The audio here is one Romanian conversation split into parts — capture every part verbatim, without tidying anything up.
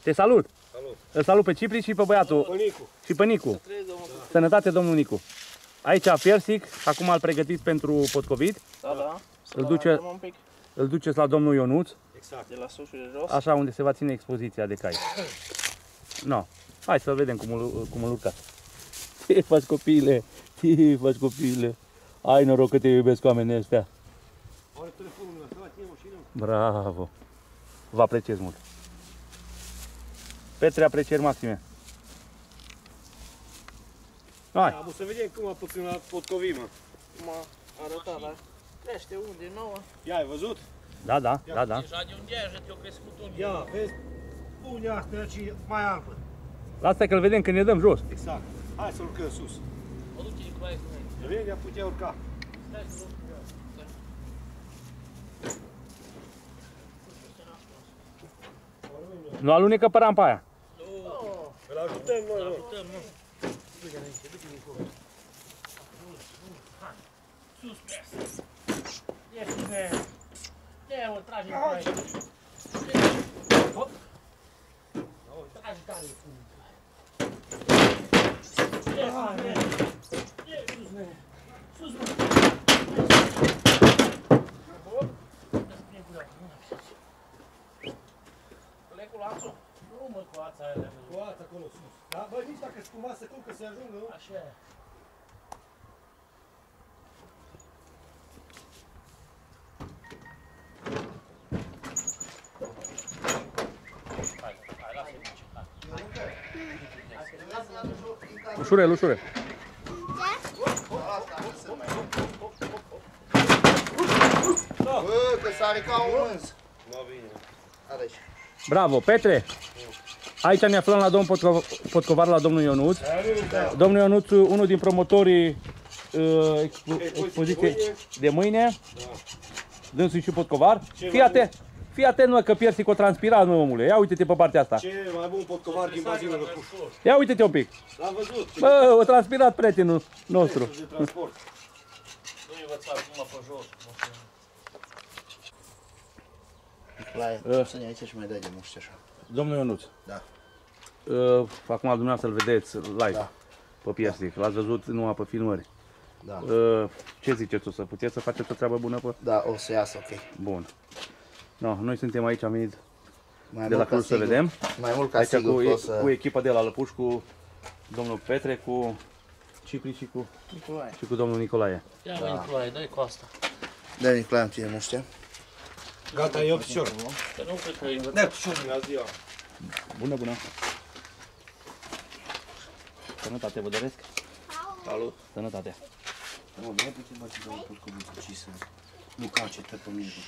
Te salut! Salut! Îl salut pe Cipri și pe băiatul. Pe Nicu. Și pe Nicu. Sănătate, domnul Nicu. Aici Persic, acum îl pregătiți pentru potcovit. Da, da. Îl, duce, îl duceți la domnul Ionuț. Exact. De la sus și de jos. Așa, unde se va ține expoziția de cai. No. Hai să vedem cum îl, cum îl urcați. Ce faci, copiile? Ce faci, copiile? Ai noroc că te iubesc oamenii ăștia. Are telefonul meu, stai, ție mașină. Bravo! Vă apreciez mult. Petre, aprecieri maxime. Hai! Am să vedem cum a puțin la potcovit, mă. M-a arătat, dar crește unde nouă. Ia, ai văzut? Da, da, da, da. Deja de unde ai, te-o crescut unde. Ia, vezi? Unde asta și mai albă. Lasă că-l vedem când ne dăm jos. Exact. Hai să urcăm sus. Mă duce Nicolae cu noi. Veni, a putea urca. Stai să duc. Nu alunecă pe rampa aia. Îl ajutăm noi, mă. Ajutăm, nu? Sus, pe asta. E bine. Ia-o, trage Nicolae. Hop. Trage tare. Ia, bine. Ia, sus, bine. Sus, bine. Hop. Cu lanțul? Nu, mă, cu ața aia. Cu ața acolo sus. Da, bă, nici dacă cumva să cum că se ajungă, nu? Așa e. Hai, hai, lasă-i. Ușurel, ușurel. Bă, că sare ca un mânz. Nu vine. Are și. Bravo, Petre! Aici ne aflăm la domnul Potco Potcovar, la domnul Ionuț. Domnul Ionuț, unul din promotorii uh, expo expoziției de mâine. Dânsul și Potcovar. Fii atent, fii atent, mă, că Persic o transpirat, mă, omule. Ia uite-te pe partea asta. Ce mai bun potcovar din bazinul Răpuș. Ia uite-te un pic. L-am văzut. Bă, o transpirat prietenul nostru. De transport. Nu învățați numai pe jos. Nicolae, Uh. să ne aici și mai dai de muște așa. Domnul Ionuț. Da. Uh, acum dumneavoastră îl vedeți live, Da. pe Persic. L-ați văzut numai pe filmări. Da. Uh, ce ziceți, o să puteți să faceți o treabă bună pe? Da, o să iasă, ok. Bun. No, noi suntem aici, am venit Mai de la mult ca Cluj să sigur. vedem. Mai mult ca Aici sigur cu, că o e, să... cu echipa de la Lăpuș, cu domnul Petre, cu Cipri și cu, Nicolae. și cu domnul Nicolae. Ia, mă, Nicolae, dai cu asta. Da, Nicolae, am ție muște. Gata, e opțion. Că nu cred că e învățat. Da, ce mi-a zis eu. Bună, bună! Sănătate vă doresc! Salut. Sănătate! Nu, bine puțin bă, să dau un potcoviță și să nu calce tot pe mijloc.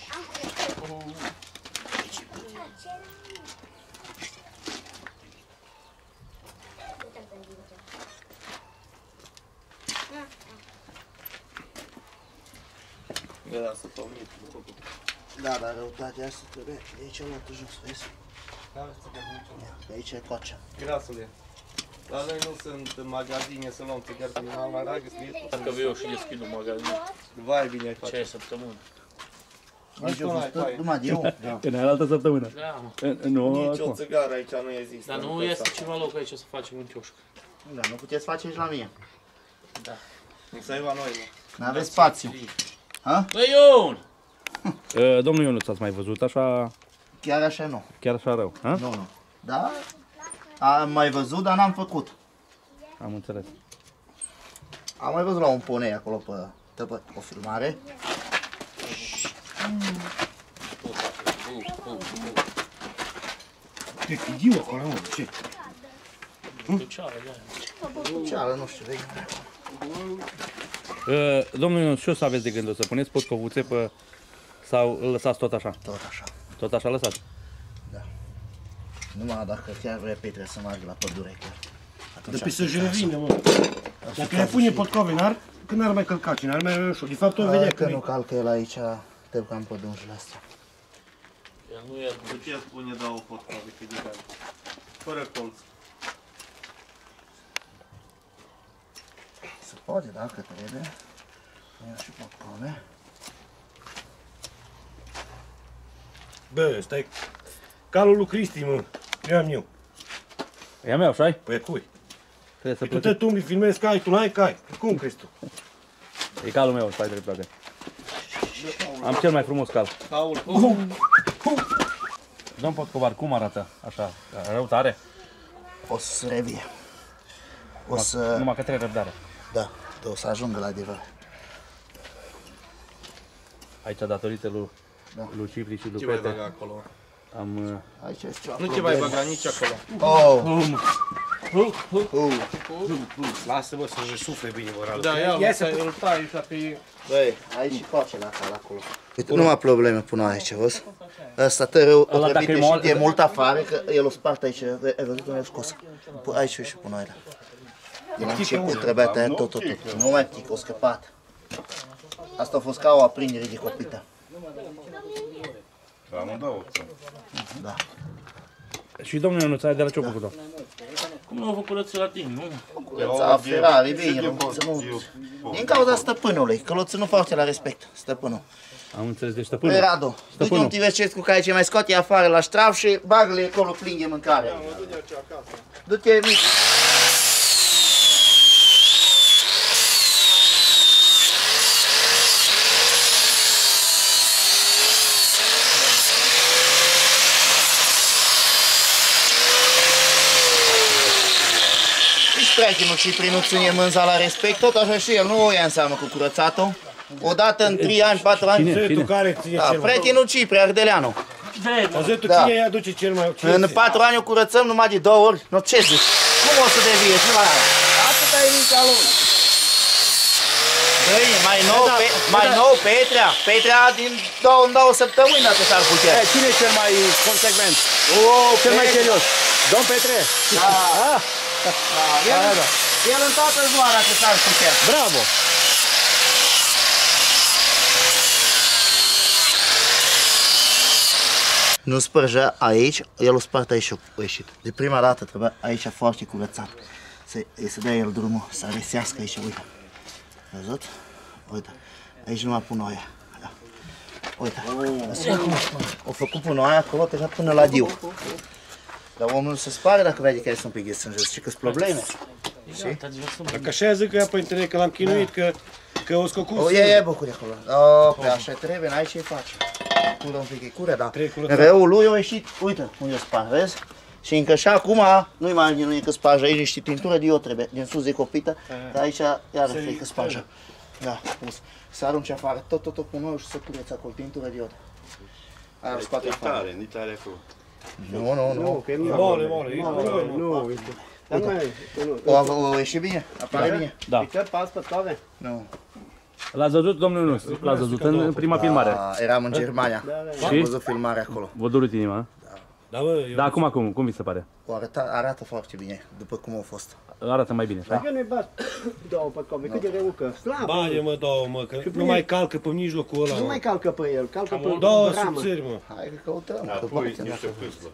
Da, să fac mic. Da, dar răutatea asta trebuie de aici la altă jos, vezi? De aici e cocea. Grasule. La noi nu sunt în magazine să luăm țigar din Almara, găsit. Dacă vei eu și deschid un magazin. Vai bine ai Ce face. ai săptămână? Aici tu a n-ai fost tot paie. numai de eu. Da. În altă săptămână. Da, mă. În- Nu, Nici o acum. țigară aici nu există. Dar nu este ceva loc aici să facem un chioșc. Da, nu puteți face nici la mine. Da. Nu să ai la noi, mă. N-aveți spațiu. Ha? Băi, Ion! Uh, domnul Ionuț, ați mai văzut așa, Chiar așa nu. chiar așa rău, ha? Nu, nu. Da? Am mai văzut, dar n-am făcut. Am înțeles. Am mai văzut la un ponei acolo pe tăpă, o filmare. Ce fidiu acolo, mă, ce? Duceară, de-aia. Ceală, nu știu, vei. Uh, domnul Ionuț, ce o să aveți de gând? O să puneți potcovuțe pe... sau îl lăsați tot așa? Tot așa. Tot așa lăsați? Numai dacă chiar vrea Petre să meargă la pădure chiar. De pe să-și revină, mă. Dacă le pune potcove, n-ar, că n-ar mai călca, n-ar mai avea ușor. De fapt, o vedea Că că nu calcă el aici, te cam pe dungile astea. El nu e... putea spune da o potcove, că de care. Fără colț. Se poate, dacă trebuie. Ia și potcove. Bă, ăsta e calul lui Cristi, mă. Eu am eu. E a mea, așa-i? Păi cui? Trebuie să Tu te plătești. tu mi filmezi cai, tu n-ai cai. Cum crezi tu? E calul meu, să ai dreptate. Am cel mai frumos cal. Domn Potcovar, cum arată așa? Rău tare? O să revie. O să... Numai că trebuie răbdare. Da, o să ajungă la adevăr. Aici, datorită lui, Da. lui Cipri și lui Ce mai Pete, băga acolo? am... uh, Aici este ceva Nu te mai băga nici acolo. Oh! Uh. Lasă-mă să-și sufle bine, vă rog. Da, ia, să îl tai așa pe... Băi, aici și coace la cal acolo. Uite, nu mai probleme până aici, văzi? Ăsta tărâu o Ăla dacă trebuie e și moale- de mult afară, că el o sparte aici, ai văzut cum e scos? Păi aici și până aici. Din început trebuia tăiat tot, tot, tot. Nu mai tic, o scăpat. Asta a fost ca o aprindere de copită. Amândouă. Da. Și domnul Ionuț, ai de la ce-o făcut-o? Cum nu au făcut rății la tine, nu? Curăța Ferrari, bine, nu, să nu... Din cauza stăpânului, că l-o ținut foarte la respect, stăpânul. Am înțeles, deci Păi, stăpânul. Radu, du-te Stăpânul. un Tivescescu care ce mai scoate afară la ștraf și bagă-le acolo plin de mâncare. Du-te, mic. Nici prietenul Cipri nu ține mânza la respect, tot așa și el nu o ia în seamă cu curățatul. Odată în trei ani, patru ani. Cine? Tu care ține Da, cel mai... prietenul Cipri, Ardeleanu. Auzi, tu Da. cine îi aduce cel mai... ce În zici? patru ani o curățăm numai de două ori. No, ce zici? Cum o să devie? Nu mai atâta e mintea lui. Băi, mai nou, pe, mai nou Petrea. Petrea din două în două săptămâni dacă s-ar putea. E, cine e cel mai consecvent? O, Cel mai Petre. serios? Domn Petre? Da. Ah, El, da, da. el în toată ziua dacă s-ar putea. Bravo! Nu spărgea aici, el o sparte aici și a ieșit. De prima dată trebuia aici foarte curățat. Să, să dea el drumul, să resească aici, uite. Văzut? Uite, aici nu mai pun oaia. Ia. Uite, o făcut punoaia acolo, deja până la diu. Dar omul nu se spare dacă vede că sunt pe gheț în jos, și că-s probleme. Dacă așa zic că ea pe internet că l-am chinuit, că, că o scocus. O, ia, ia, bucuri acolo. O, pe așa trebuie, n-ai ce-i faci. Cură un pic, e cură, dar Trebuie curățat. răul lui a ieșit, uite, unde spar, vezi? Și încă și acum, nu-i mai nu e că sparja, aici niște tintură de iod trebuie, din sus e copită, dar aici iarăși e că sparja. Da, pus. Să arunci afară, tot, tot, tot cu noi și să cureți acolo, tintură de iod. Aia scoate afară. Tare, nici tare acolo. Nu, nu, nu. Mole, mole, nu. O, o ieși bine? Apare bine? Da. Nu. L-ați văzut, domnul Ionuț? L-ați văzut în prima filmare. Da, eram în Germania și am Și? văzut filmarea acolo. Vă dorit inima? Da, bă, eu... Da, acum cum? Cum vi se pare? O arăta, arată foarte bine, după cum a fost. Arată mai bine, așa? Eu nu-i bas două pătcovi, cât de reucă, slabă. Bage, mă, două, mă, că nu mai calcă pe mijlocul ăla, Nu mă. mai calcă pe el, calcă pe Două ramă. subțiri, mă. Hai că căutăm. că Apoi poate, niște dacă- pâslă.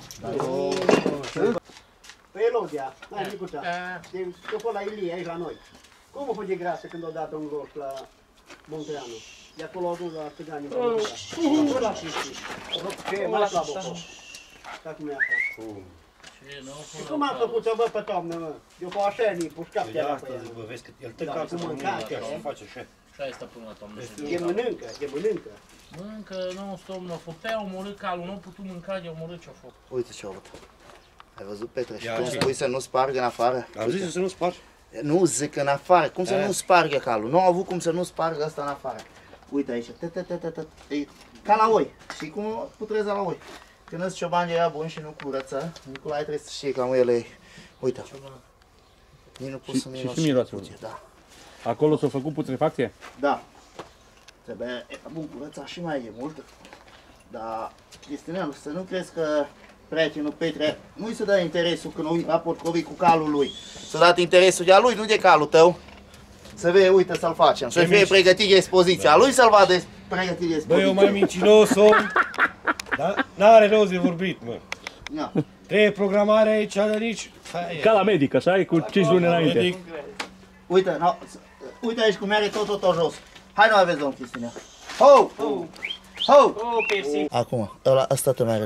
Pe Elodia, mai micuța, de pe la Ilie, aici la noi. Cum o făge grasă când o dată un roș la Montreanu? De acolo au dus la țiganii. Nu la șiști. Ce e mai slabă a fost. Ca cum e asta. Și cum am făcut să văd pe toamnă, mă? Eu cu așa ni pușcat De de la asta pe zic, el. bă, vezi că el te Da, calcă cu pe mâncare, mine, așa nu? face așa. Și asta până la toamnă. E mănâncă, e mănâncă. Mănâncă, nu, stop, nu a făcut, te-a omorât calul, nu a putut mânca, i-a omorât ce-a făcut. Uite ce-a avut. Ai văzut, Petre? Și Ia cum zi. spui să nu spargă în afară? Am zis să nu spargi. Nu zic în afară. Cum să nu spargă calul? Nu au avut cum să nu spargă ăsta în afară. Uite aici. Tă, tă, tă, tă, tă. E ca la oi. Și cum putreza la oi. Când îți ciobani era bun și nu curăță, Nicolae trebuie să știe cam ele. Uite. Nici nu pot Și- să și- miros. și miroase. Da. Acolo s-a făcut putrefacție? Da. Trebuie, e, bun, curăța și mai e mult. Dar, Cristineanu, să nu crezi că prietenul Petre nu-i să dă interesul când nu la potcovii cu calul lui. Să dat interesul de a lui, nu de calul tău. Să vei, uite să-l facem. Să fie pregătit de expoziția lui, să-l vadă pregătit de Bă, expoziție. eu mai mincinos om. Da? N-are rost de vorbit, mă. Ia. Trebuie programare aici, dar nici... Hai, Ca la medic, așa? E cu cinci luni înainte. medic. Uite, no, uite aici cum are tot, tot, tot jos. Hai, nu aveți, domn Cristina. Ho! Ho! Oh, persi. Acum, ăla, ăsta te mai are jos.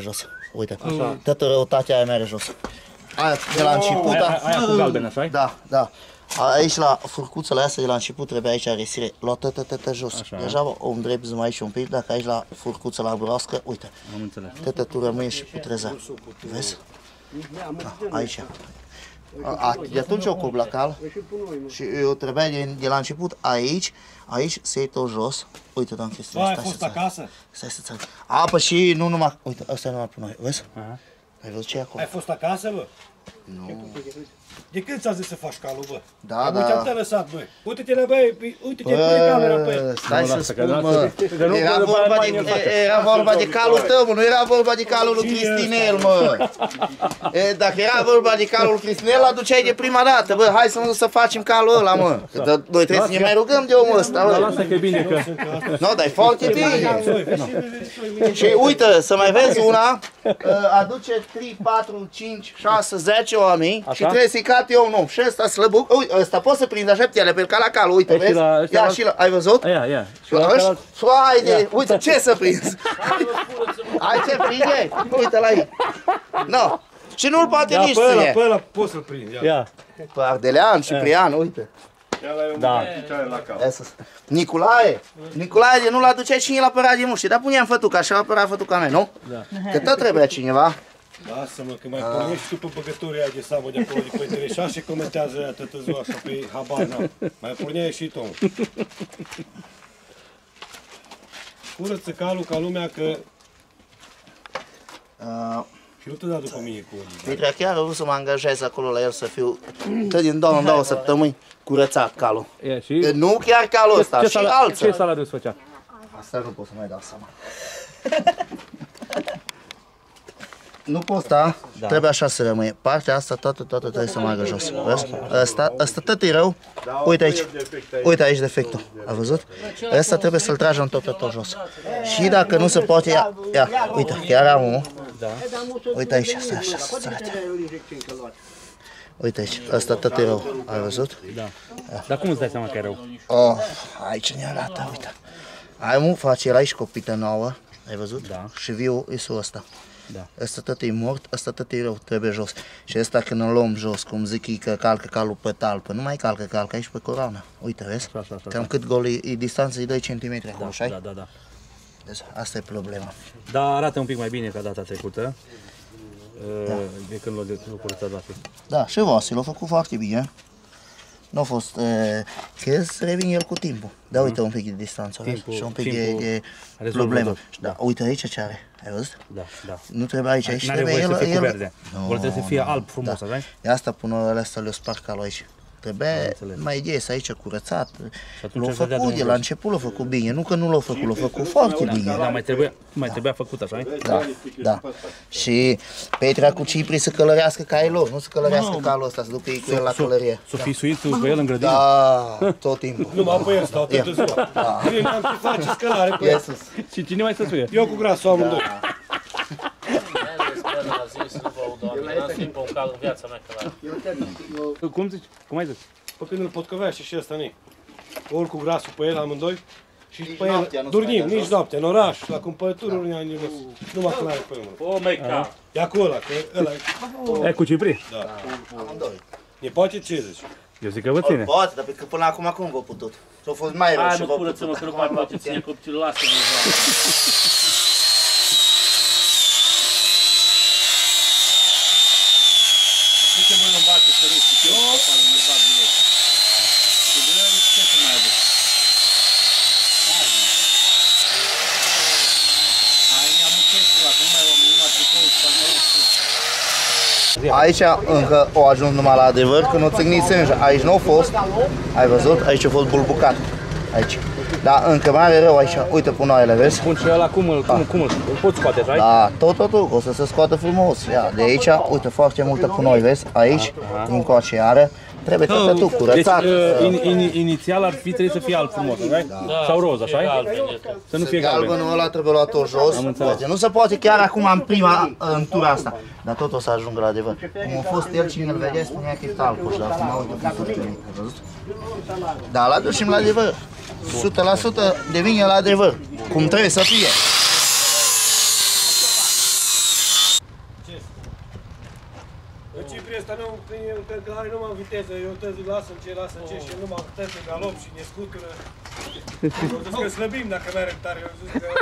Uite, toată răutatea aia merge jos. Aia de la început, Aia, aia cu galben, așa? da, da. Aici la furcuțele astea de la început trebuie aici resire, lua tătă, tătă jos. Așa. Deja o îndrept mai și un pic, dacă aici la furcuță la broască, uite. Am înțeles. Tătă tu rămâi și putreza. Vezi? Da, aici. A, de atunci o curb la cal și eu trebuia de, de la început aici, aici să iei tot jos. Uite, doamne Cristina, Ai stai fost să-ți acasă? Stai să-ți arăt. Apă și nu numai, uite, ăsta e numai pe noi, vezi? Aha. Ai văzut ce e acolo? Ai fost acasă, bă? Nu. De când ți-a zis să faci calul, bă? Da, Am da. Uite, te-a lăsat, băi. Uite-te la băi, uite-te, pune camera pe el. Bă, stai Nu, să lasă, că spun, lasă, mă. că nu Era poate vorba mai de, ne face. era vorba de calul tău, mă, nu era vorba de calul lui Cristinel, mă. E, dacă era vorba de calul lui Cristinel, aduceai de prima dată, bă, hai să nu să facem calul ăla, mă. Că dă- noi trebuie să ne mai rugăm de omul ăsta, Dar mă. lasă că e bine că... Nu, dar e foarte bine. Și uite, să mai vezi una, aduce trei, patru, cinci, șase, zece oameni și trebuie să-i cat eu un om. Și ăsta slăbuc, uite, ăsta poți să prinzi așa piele pe el ca la cal, uite, E, și vezi? la- și Ia la- și la, ai văzut? Ia, ia. Și la Ăștia, celălalt- haide, uite ce să prinzi. Ai ce prinde? Uite la ei. No. Și nu-l poate Ia nici pe ăla, ține. pe ăla poți să-l prinzi, ia. Ia, Pe Ardelean, Ciprian, uite. da. Ia să- Nicolae, Nicolae, de nu-l aduceai și el apărat de muște, dar puneam fătuca, așa apărat fătuca mea, nu? Da. Că tot trebuia cineva. Lasă-mă, că mai pornești tu pe băgătorii aia de samă de acolo, de pe Intereșa și comentează aia tătă ziua așa pe habar, n-am. Mai porneai și tu, mă. Curăță calul ca lumea că... Uh, Și nu te da după mine cu unii. Petre, chiar vreau să mă angajez acolo la el să fiu, tot din două în două săptămâni, curățat calul. Ia, și... E, nu chiar calul ăsta, Ce și sala- alții. Ce salariu îți făcea? Asta nu pot să mai dau seama. Nu pot sta, da. Trebuie așa să rămâie. Partea asta toată, toată trebuie să meargă jos. Vezi? Asta, asta tot e rău. Uite aici. Uite aici defectul. Ai văzut? Asta trebuie să-l tragem tot, tot, tot jos. Și dacă nu se poate, ia, ia. Uite, chiar am unul. Uite aici, stai așa, să-ți arate. Uite aici, asta tot e rău. Ai văzut? Da. Dar cum îți dai seama că e rău? Oh, aici ne arată, uite. Ai mu face, era aici copită nouă. Ai văzut? Da. Și viu isul ăsta. Da. Ăsta tot e mort, ăsta tot e rău, trebuie jos. Și ăsta când îl luăm jos, cum zic ei că calcă calul pe talpă, nu mai calcă, calcă aici pe coroană. Uite, vezi? Așa, așa, așa. Cam cât gol e, e distanță, e doi centimetri acolo, așa Da, da, da. Deci, asta e problema. Dar arată un pic mai bine ca data trecută. Da. De când l-a l-a curățat Vasi. Da, și Vasil l-a făcut foarte bine. Nu a fost, e, că să revine el cu timpul. Da, uite un pic de distanță, vezi? Timpul- Și un pic timpul de, de rezolvă problemă. tot. Da, da, uite aici ce are, ai văzut? Da, da. Nu trebuie aici, aici N-are trebuie voie să el, fie cu el... verde. Nu, Vor trebuie să fie nu, alb frumos, da. așa? De asta până la astea le-o sparg calul aici. Trebuie înțeles. mai ies aici curățat. atunci L-a își dădea făcut, de drumul la jos. început l-a făcut bine, nu că nu l-a făcut, l-a făcut foarte bine. Da, mai trebuia, mai trebuia făcut așa, Da, da. Și Petra cu Cipri să călărească ca ei lor, nu să călărească calul ăsta, să ducă ei cu el la călărie. s-o fi suit pe el în grădină. Da, tot timpul. Numai pe el stau toată ziua. Bine, n-am ce face scălare pe el. Iesus. Și cine mai să suie? Eu cu grasul amândoi. Cum zici? Cum ai zis? Pe când îl potcovește și ăsta nu ori cu grasul pe el amândoi și Nici pe noaptea el nu dormim, stai de nici jos. noaptea, în oraș, la cumpărături, ori nu numai când are pe el. Oh my god. E acolo, că ăla e. E cu Cipri? Amândoi. Ne poate ce zici? Eu zic că vă ține. Poate, dar că până acum cum v-a putut? S-a fost mai rău Hai și mă, v-a curăță-mă, putut. că nu mai poate ține copilul, lasă-mă. Uite mă, nu-mi bate să râzi și eu, acolo unde bag direct. Și de la ce să mai aduc? Hai, mi-am muncit ăla, că nu mai am numai tricou și pantaloni sus. Aici încă o ajuns numai la adevăr, când o țâgnit sânge. Aici nu a fost, ai văzut? Aici a fost bulbucat. Aici. Dar încă mai are rău aici. Uite punoaiele, vezi? Bun, și ăla cum îl, cum, cum îl, îl poți scoate, așa? Da, tot, tot, tot, o să se scoată frumos. Ia, de aici, uite, foarte multă punoi, vezi? Aici, încoace are. Trebuie tot tu, Deci, curățat. uh, in, in, inițial ar fi trebuit să fie alb frumos, așa? Da. Sau roz, așa? Să nu fie galben. Galbenul ăla trebuie luat tot jos. Uite, nu se poate chiar acum în prima, în tura asta. Dar tot o să ajungă la adevăr. Cum a fost el, cine îl vedea, spunea că e talcoș, dar acum uite cum s-a trăit, ai văzut? Dar l-a ducem la adevăr. o sută la sută devine la adevăr. Cum trebuie să fie. În Cipri ăsta nu, că are numai în viteză, eu tăzi lasă ce, lasă ce și numai tăzi în galop și ne scutură. Eu zis că slăbim dacă merem tare, eu zis că...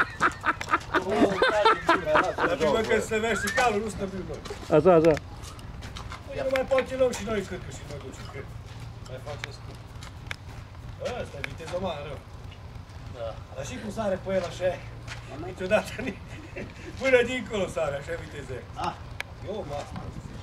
Dar prima că slăbește calul, nu slăbim noi. Așa, așa. Nu mai poate luăm și noi cât, că și noi ducem cât. Mai facem scurt. Ăsta e viteză mare, rău. Da. Dar și cum sare pe el așa, niciodată, până dincolo sare, așa viteză. Ah. Eu mă asta.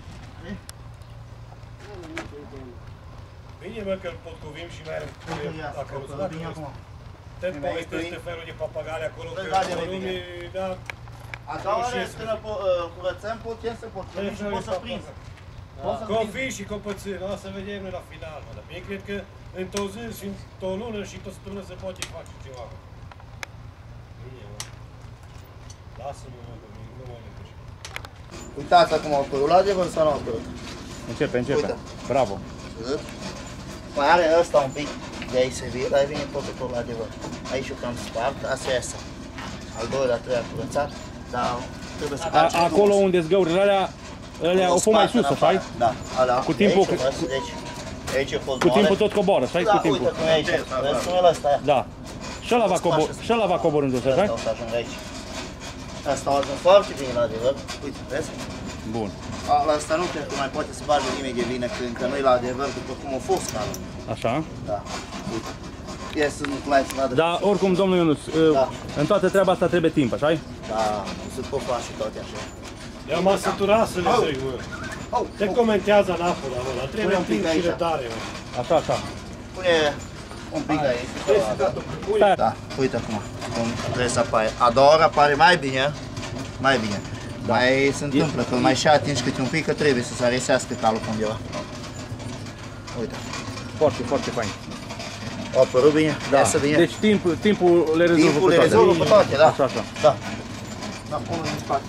Bine mă că îl potcovim și merem la căruță, dacă nu te povestește felul de papagali acolo, că lumii, da... A doua oară când îl curățăm, putem să potcovim și poți să prinzi. Cofii și copățâni, o să vedem noi la final, mă, dar eu cred că într-o zi și într-o lună și într-o săptămână se poate face ceva. Bine, mă. Lasă-mă, mă, că nu mă lepești. Uitați acum au apărut, la adevăr sau nu au apărut? Începe, începe. Uite. Bravo. Mai are ăsta un pic de aici se vine, dar vine tot tot la adevăr. Aici eu cam spart, asta e asta. Al doilea, treia curățat, dar trebuie să A, facem acolo unde zgăurile alea, alea au fost mai sus, așa? Da, alea. Cu timpul- Aici, vezi, deci, aici a fost Cu timpul moale. tot coboară, așa? Da, Cu timpul. uite cum e aici, vezi cum e ăsta, ia. Da. Și ăla va cobor, și ăla va coborând jos, Asta așa? o să ajung aici. Asta o ajung foarte bine la adevăr. Uite, vezi? Bun. A, la asta nu cred că mai poate să bage nimic de vină, că încă nu-i la adevăr după cum a fost calul. Așa. Da, uite. Ia să nu mai să vadă. Dar oricum, domnul Ionuț, Da. în toată treaba asta trebuie timp, așa? Da, nu se pot face toate așa. Eu m-am săturat să le zic, mă. Au, Te comentează în apă, mă, dar trebuie Pune un pic timp și aici. răbdare, mă. Așa, așa. pune un pic aici. Pune. Da, uite acum, cum trebuie să apare. A doua oră apare mai bine, mai bine. Da. Mai se întâmplă, că mai și atingi câte un pic, că trebuie să se aresească calul pe undeva. Uite, Foarte, foarte fain. a apărut bine, da. Iasă bine. Deci timp, timpul le rezolvă Timpul pe le toate. rezolvă pe toate, da. Așa, așa. Da. Da, pune în spate.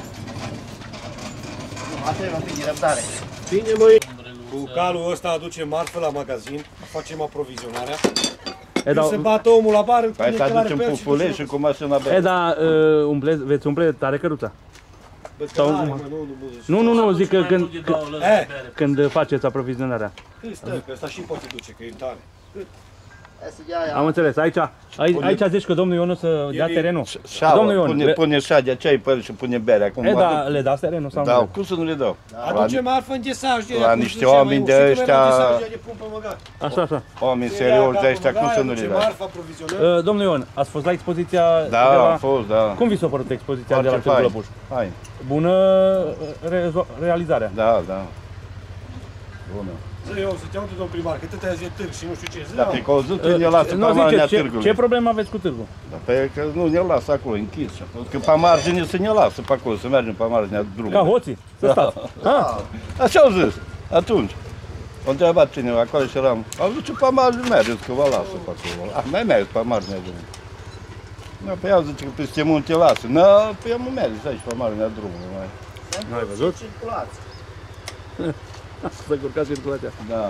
Nu, trebuie un pic de răbdare. Bine, măi. Cu calul ăsta aducem marfă la magazin, facem aprovizionarea. E, da, Se bate omul la bar, Hai să aducem pufulești și cu mașina e, bea. da, uh, umple, veți umple tare căruța? Sau- Nu, nu, nu, zic că când, când, Eh, când faceți aprovizionarea. cât stă, că ăsta și poate duce, că e tare. Hai să ia, ia. Am înțeles, aici, aici, aici zici că domnul Ionu să dea e- terenul. Șaua, Domnul Ion, pune, le- pune șagea, ce ai pe el și pune berea. Acum E, mă da, aduc. le dați terenul sau Da, nu? cum să nu le dau? Aduce marfă în ghesaj de la aia, cum niște zicea, oameni măi, de știi că ăștia- mereu ghesaj de pumpă măgat. Așa, așa. Oameni serioși de ăștia, cum să nu le dau? Marfă, aprovizionăm. Uh, domnul Ion, ați fost la expoziția de Da, la... am fost, da. Cum vi s-a părut expoziția de la Foarte Târgu fain. Lăpuș? Hai, Bună uh, rezo- realizarea. da, da. Bună. Zi, eu, să te audă, domn primar, că tătea zi târg și nu știu ce. Zi, Dar am. pe că o zi tu ne lasă Nu, pe marginea ziceți, ce, târgului. ce problemă aveți cu târgul? Dar pe că nu ne lasă acolo, închis. Că pe margine să ne lasă pe acolo, să mergem pe marginea drumului. Ca hoții? Să stați. Ah, Așa au zis, atunci. O întrebat cineva acolo și eram, am zis, pe margine mergeți, că vă lasă pe acolo. Ah, mai merg pe marginea drumului. Da, pe ea zice că peste munte lasă. Nu, pe ea nu mergeți aici pe marginea drumului. Mai. Nu ai văzut? Circulație. Să curcați circulația. Da.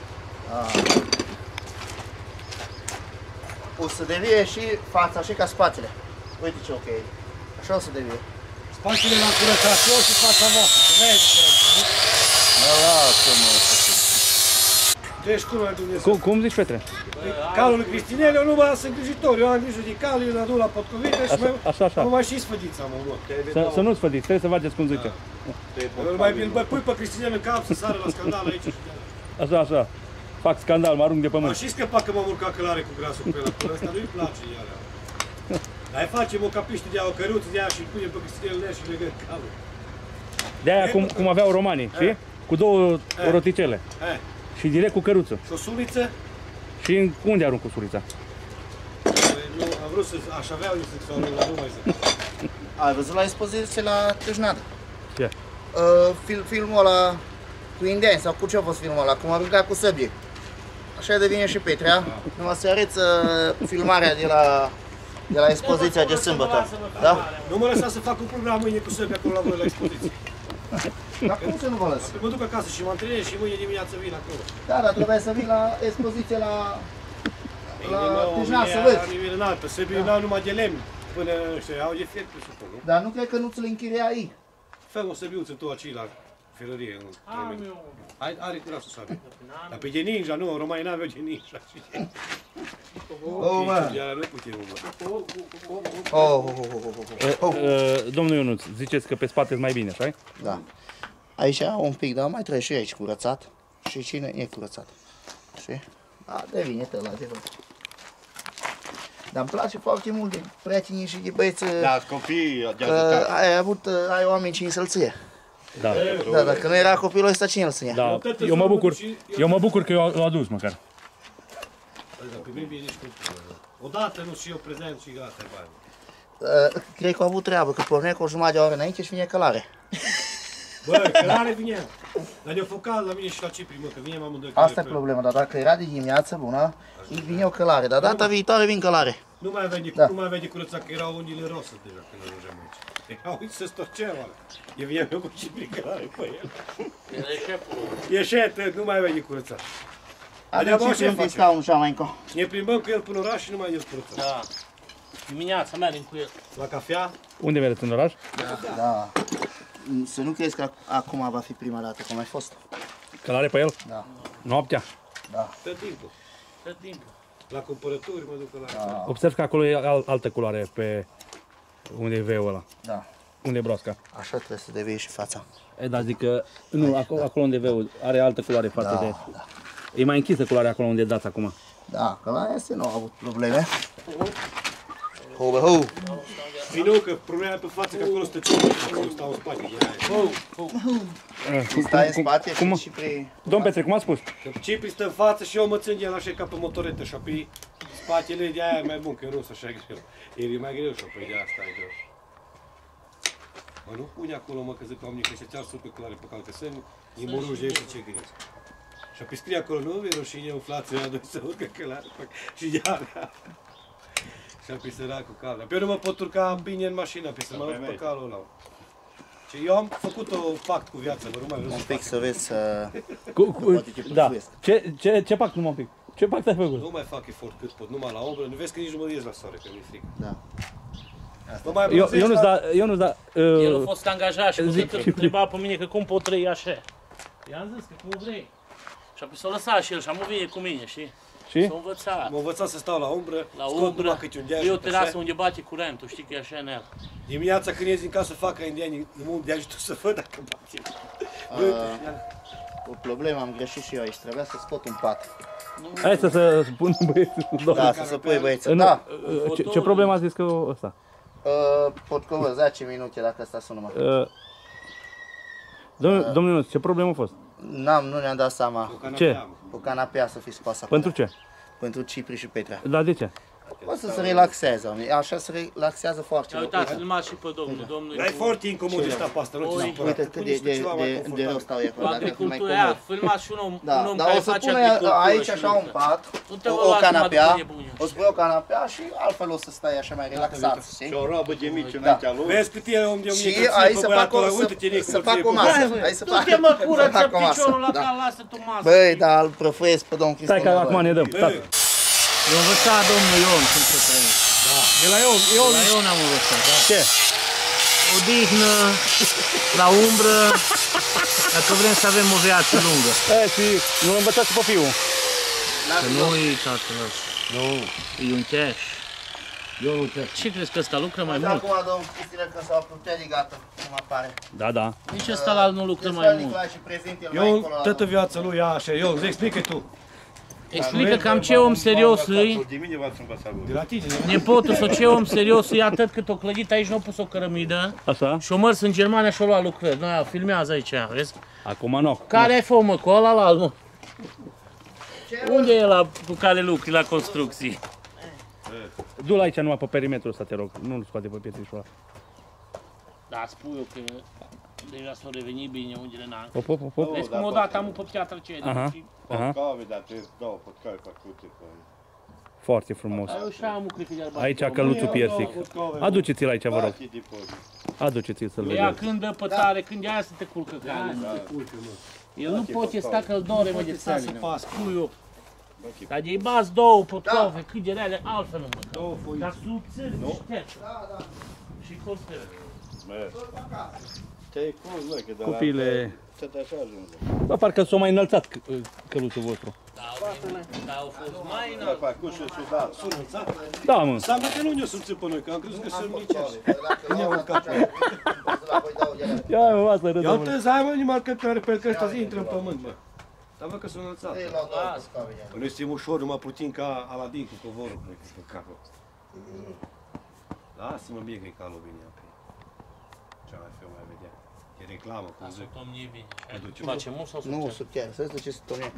O să devie și fața și ca spatele. Uite ce ok. Așa o să devie. Spatele la curățat eu și fața voastră, că vezi diferența, nu? Mă lasă, mă. Deci cum ai Dumnezeu? Cum, cum zici, Petre? Calul lui Cristinel, eu nu mai sunt îngrijitor, eu am grijă de cal, eu îl aduc la potcovite și Așa, mai, așa, așa. nu mai și sfădița, mă, mă. Să, să nu-ți fădiți, trebuie să faceți cum zice. Îl mai, îl mai pui pe Cristinel în cap să sară la scandal aici și de ala. Așa, așa. Fac scandal, mă arunc de Mă pământ. și scăpa că m-am urcat călare cu grasul pe ăla, că ăsta nu-i place iară. Hai facem o capiște de aia, o căruță de aia și îl punem pe Cristinel în ea și legăm calul. De-aia cum, cum aveau romanii, știi? Cu două Eh. roticele. Eh, Și direct cu căruță. și o suliță, Și în- unde arunc cu surița? nu, am vrut să, aș avea eu să sau nu, dar nu mai zic. Ai văzut la expoziție la Târnada? Ce? Uh, fil, filmul ăla cu indieni sau cu ce a fost filmul ăla? Cum arunca cu săbie. Așa devine și Petrea. Numai să arăți uh, filmarea de la, de la expoziția de sâmbătă. Da? Nu mă lăsa să fac un program mâine cu săbi acolo la voi la expoziție. Dar cum să nu vă lăs? Mă duc acasă și mă antrenez și mâine dimineață vin acolo. Da, dar trebuie să vii la expoziție la, la Bine, mă, Târnada să mine vezi. la nivel înalt, pe săbii n-au numai de lemn. Până, ăștia, au de fiert, presupun, nu? Dar nu cred că nu ți-l închiria ei. Fă o săbiuță tu aici la ferărie în Am România. eu. Hai, are grasul să avem. Dar pe Geninja, nu, în România n-aveau Geninja. Oh, mă! Iar nu putem, mă. Oh, oh, oh, oh, oh, oh. Uh, Domnul Ionuț, ziceți că pe spate e mai bine, așa? Da. Aici un pic, dar mai trebuie și aici curățat. Și cine e curățat. Și? Da, devine te la de văd. Dar îmi place foarte mult de prietenii și de băieți. Da, copii, de Uh, ajutat. ai avut, uh, ai oameni ce însălție. Da. Da, dacă nu era copilul ăsta, cine îl ținea? Da. Eu mă bucur, eu mă bucur că eu l-au adus măcar. Pe mine bine nici cu... Odată nu și eu prezent și gata, bani. Uh, cred că au avut treabă, că pornea cu o jumătate de oră înainte și vine călare. Bă, călare vine. Dar ne-au făcut la mine și la Cipri, mă, că vine amândoi. Asta e problema, dar dacă era de dimineață bună, îi vine o călare, dar data viitoare vin călare. Nu mai avea de, Da. nu mai avea de curățat, că erau unghiile roase deja când ajungeam aici. Erau uite să storceam, ăla. Eu vineam eu cu Cipri călare pe el. Era șeful. Ieșet, nu mai avea de curățat. Are Dar și ce un face? scaun și mai încă. Ne plimbăm cu el până oraș și nu mai e curățat. Da. Dimineața mergem cu el. La cafea, Unde mergeți, în oraș? Da. Să nu crezi că ac- acum va fi prima dată, cum ai fost. Călare pe el? Da. Noaptea? tot timpul. Tot timpul. La cumpărături mă duc la... Observ că acolo e al, altă culoare pe unde e veul ăla. Da. Unde e broasca? Așa trebuie să devii și fața. E, dar zic că, nu, acolo, acolo unde e veul are altă culoare față Da, de... da. E mai închisă culoarea acolo unde dați acum. Da, că la este nu au avut probleme. Ho, bă, ho! Vino că problema e pe față, că acolo stă Cipri, acolo stau în spate. Stai în spate cum- și pri... Domn Petre, cum a spus? Că Cipri stă în față și eu mă țin de el așa ca pe motoretă și apoi spatele de aia e mai bun, că nu sunt așa greu. El e mai greu și apoi de asta e greu. Mă, nu pune acolo, mă, că zic oamenii că se țar super clare pe calcăsăni, e moruși de ce gândesc. Și apoi scrie acolo, nu e rușine, inflație, a doi să urcă călare, și iară. Și apoi săracul calea. Pe eu nu mă pot urca bine în mașină, apoi să mă duc pe calul ăla. Și eu am făcut o pact cu viața, vă nu mai vreau Un să pic să vezi să... Cu, cu, Poate te da. prăfuiesc. Ce, ce, ce pact, numai un pic? Ce pact ai făcut? Nu mai fac efort cât pot, numai la umbră. Nu vezi că nici nu mă ies la soare, că mi-e frică. Da. Mă mai Eu, bronzez eu nu-ți la... da, eu nu-ți da... El a Uh, fost angajat și zic- că întreba pe mine că cum pot trăi așa. I-am zis că cum vrei. Și apoi s-a lăsat și el și am vine cu mine, știi? și? S-a învățat. M-a învățat să stau la umbră, La scot umbră, numai câte un deaj e o și pe terasă așa. unde bate curentul, știi că e așa în el. Dimineața când ies din casă fac ca indienii, nu mă de ajută să văd dacă bate. O problemă am greșit și eu aici, trebuia să scot un pat. Hai să să spun băieții. Da, să se pui băieță. Nu, Da. uh, ce, ce problemă a zis că ăsta? Uh, Potcovă, zece minute dacă asta sună mă. Uh, domnul, domnul Ionuț, ce problemă a fost? N-am, nu ne-am dat seama. Ce? O canapea să fi scoasă acolo. Pentru ce? Pentru Cipri și Petra. Da, de ce? O să se relaxeze, oamenii. Așa se relaxează foarte Ia mult. uitați, filmați și pe domnul, domnul. Dar e foarte incomod de stat pe asta, nu ți Oi. s-a părat. Uite cât de, de, de, de rău stau eu acolo, Cu dacă ar fi mai agricultura, aia, comod. filmați și un om, un Da, om dar care o să face pune agricultură aici și așa un lucră. pat, Nu te o, vă o luați numai canapea, după nebuni. o să pui o canapea și altfel o să stai așa mai relaxat, știi? Și o robă de mici înaintea lui. Vezi cât e om de Și omnică aici să fac o, uite-te să, Nicu, să fac o cum masă, ție- hai să Tu fac, te mă să curăță fac o masă. piciorul la Da. cal, lasă tu masă. Băi, dar îl prăfuiesc pe domnul Stai Cristian. că acum ne dăm. Tată. Eu învățat domnul Ion cum să trăiești. De la eu, eu La Ion am învățat. Ce? Odihnă, la umbră, dacă vrem să avem o viață lungă. E, și nu învățați pe fiul. Că nu e tatăl ăsta. Nu. E un cash. Eu nu cash. Ce crezi că ăsta lucră mai mult? Acum domnul Cristian că s-a puterii gata, cum apare. Da, da. Nici ăsta la nu lucră mai Desfăl mult. Nicolae și prezint el mai Eu, încolo la toată viața lui, ia așa, eu, îți explică tu. Explică cam ce om serios îi. De mine v-ați învățat De voi. la tine, de la Nepotul sau ce om serios îi atât cât o clădit aici, nu a pus o cărămidă. Așa? Și o mers în Germania și o lua lucrări. Noi filmează aici, vezi? Acum nu. Care ai făcut, mă, cu ăla la altul? Unde e la cu care lucri la construcții? Du-l aici numai pe perimetrul ăsta, te rog. Nu-l scoate pe pietrișul ăla. Da, spui eu că deja s-au revenit bine unghiile n-am. Hop, hop, hop, hop. Vezi cum odată am pe piatră aceea. Aha. Și Aha. Potcove, dar trebuie două potcove făcute. Foarte frumos. eu și am cred că de alba. Aici căluțul piersic. Aduceți-l aici, vă rog. Bate de poză. Aduceți-l să-l Ea vedeți. când dă pe tare, când e aia să te culcă ca el nu poate sta că îl dore, mă, de sta să pas, spui eu. Dar de-i bați două potcove, cât de reale, altfel nu mă. două foi. Dar subțiri și terță. Și costere. Te-ai pus, mă, că de la... Copiile Tot așa ajunge. Bă, parcă s-a mai înălțat c- căluțul vostru. Da, au fost mai Da, înalt. fac cu și sudat. S-a înălțat? Da, mă. S-a că nu ne-o subțit pe noi, că am crezut că sunt niceași. Nu ne-au urcat pe el. Ia, mă, asta râdă, Ia mă. uite, hai mă, animal căcare pe el, că ăsta intră în pământ, mă. Dar văd că s-a înălțat. Că noi suntem ușor, numai puțin ca Aladin cu covorul, cred că pe capul ăsta. Lasă-mă bine că e calul bine pe ei. Ce mai fi, mai vedea. E reclamă, cum Să zic. tomnie bine. duce. Face mult sau Nu, succes? sub chiar, să zice ce tomia.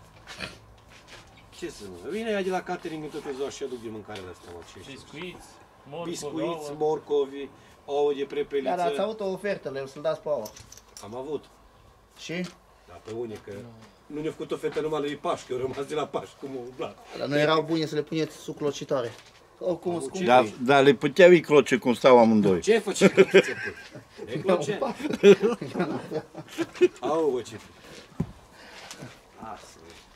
Ce să mă? Vine ea de la catering în toate ziua și aduc de mâncare de astea, mă. Ce Biscuiți, morcovi, Biscuiți, ouă. morcovi, ouă de Dar ați prepeliță. avut o ofertă, le să-l dați pe ouă. Am avut. Și? Dar pe unii, că nu ne-a făcut ofertă numai lui Paș, că eu rămas de la Paș, cum o umblat. Dar nu erau bune să le puneți sub clocitoare. Oricum, scump. Dar da, le puteau îi cloce cum stau amândoi. Ce face cloce? E cloce? Au, bă, ce? Asta.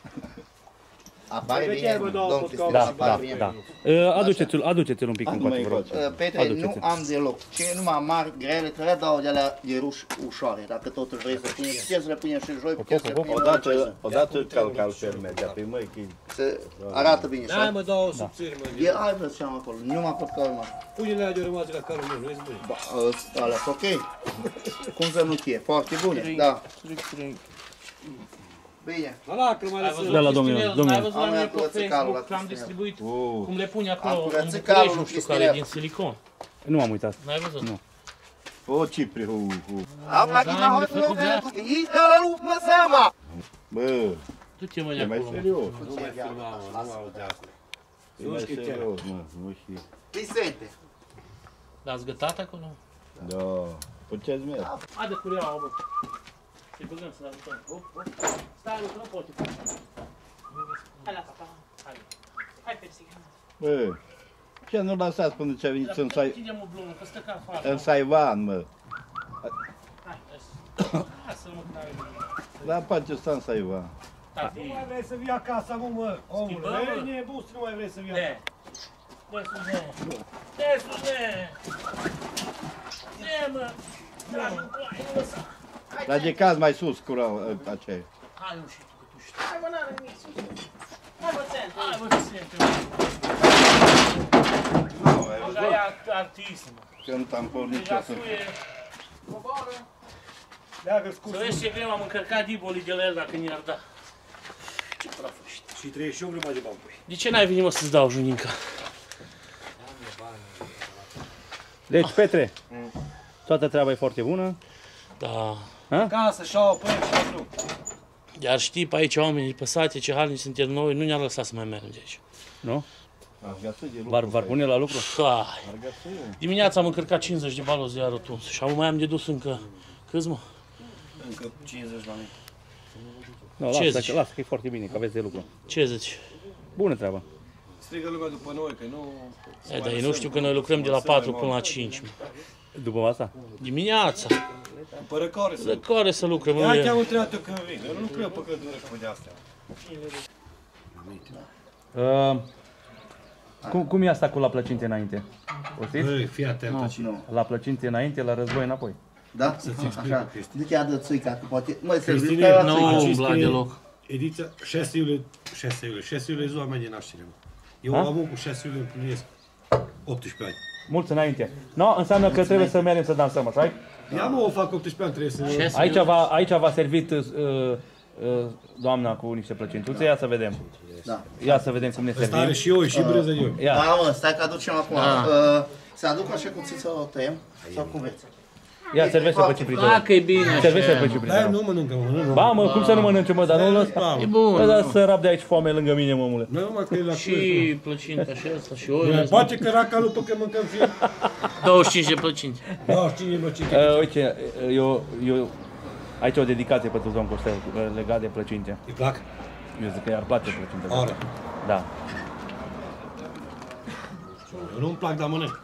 Apare Mai bine, vedem, bă, două domn potcoave Cristian, Da, apare da, bine. da. Uh, Aduceți-l, aduceți-l un pic în Nu coate, mai vă rog. face. Uh, Petre, Aduceți-l. nu am deloc. Ce numai mari, grele, trebuie dau de alea de ruș ușoare. Dacă totul vrei să puneți, puteți să le punem și joi, puteți să le punem Odată, odată calcal ferme, de pe măi, că să arată bine. Da, Și mă, două subțiri, mă. e ai vă ce am acolo, nu m-a pot ca urmă. Pune-le alea de rămas de la carul meu, nu-i bune. Ba, ăsta, alea, ok. Cum să nu fie, foarte bune, da. Bine. La lacrima Ai de văzut Da, la la domnul, Cristinel, domnul. n-ai văzut la Am mine mai pe curățit calul la Facebook că am Cristinel. distribuit Uh, cum le pune Am acolo în curățit București, calul nu lui știu care, Cristinel. din silicon. Nu m-am uitat. N-ai văzut? Nu. o Cipri, hu, hu. Am la Da, mi-a făcut de asta. Bă, Du-te mă de e mai acolo. mă. serios. Nu mai filma, mă, nu aud de asta. E mai serios, mă, nu știi. Vicente. L-ați gătat acolo? Da, puteți merge. Haide cu reaua, bă. Să-i băgăm să-l ajutăm. Hop, hop. Stai, nu, că nu poate. Hai la papa. Hai. Hai, persică. Bă, ce nu lăsați până ce a venit în Sai- Ține mă blumul, că stă ca afară. în Saivan, mă. Hai, lasă-l mă, că n-are nimic. Dar poate sta în Saivan. Tati. Nu mai vrei să vii acasă, mă, mă, omule. Schimbăm, mă. E nebun să nu mai vrei să vii De. acasă. De sus, de. De sus, de. De, mă. Da, nu, hai, nu lăsa. Dar de caz mai sus cu rău, aceea. Hai, nu știu că tu știi. Hai mă, n-are nimic, sus. Hai mă, țente. Hai, mă, ce se Așa e art- artist, mă. Când am pornit Deja ce să... suie. Coboară. Leagă-ți cu Să vezi ce greu am încărcat diboli de la el dacă mi-ar da. Ce praf ești. și treizeci și opt grămadă de bani pui. De ce n-ai venit, mă, să-ți dau juninca? Deci, Petre, toată treaba e foarte bună. Da. Acasă, șau, păi, și nu. Iar știi, pe aici oamenii pe sate, ce halnici suntem noi, nu ne-ar lăsa să mai mergem de aici. Nu? Aș găsi de lucru. V-ar, v-ar pune la lucru? Hai. Ar găsi. Dimineața am încărcat cincizeci de balozi de aerotuns și acum mai am de dus încă, câți mă? Încă cincizeci la mine. Nu, Ce lasă, zici? că, lasă că e foarte bine, că aveți de lucru. Ce zici? Bună treabă. Strigă lumea după noi, că nu... E, dar ei nu știu că noi lucrăm de la patru până la cinci. Mă. După masa? Dimineața. După răcoare să... De care să lucrăm? Ia Nu te-am e. întrebat eu când vin. Eu nu lucrez pe căldură cu de astea. Uh, cum, cum e asta cu la plăcinte înainte? O știți? Băi, fii atent aici. Nu. La plăcinte înainte, la război înapoi. Da? Așa. Du-te adă țuica, că poate... Măi, să Cristine, zic că Nu țuica. umbla deloc. Ediția șase iulie, șase iulie, șase iulie e ziua mea de naștere. Mă. Eu Ha? am cu șase iulie împlinesc optsprezece ani. Mulți înainte. No, înseamnă că trebuie să mergem să dansăm, așa? Ia mă, o fac optsprezece ani, trebuie să... Ce să Aici eu- v-a, aici v-a servit uh, uh, doamna cu niște plăcintuțe, ia să vedem. Da. Ia să vedem cum ne Ăsta are servim. și eu, și brânză de eu. Ia. Da, mă, stai că aducem acum. Da. Uh, Să aduc așa cuțit să o tăiem? Sau cum vreți? Ia, servește pe Ciprită. Dacă e bine Servește pe așa. Dar Ciprită. nu mănâncă, mă, nu, nu. Ba, mă, cum să nu mănânce, mă, dar nu lăsa. Ba, E mă. bun. Bă, dar să rab de aici foame lângă mine, mămule. Nu, mă, că e la Și plăcinta și asta și Bă, oile. poate că raca lupă că mâncăm fie. douăzeci și cinci de plăcinte. Da, știi, mă, ce Uh, uite, eu, eu, aici o dedicație pentru domnul Costel, uh, legat de plăcinte. Îi plac? Eu zic că i-ar place plăcinte. Are. Da. Eu nu-mi plac, dar mănânc.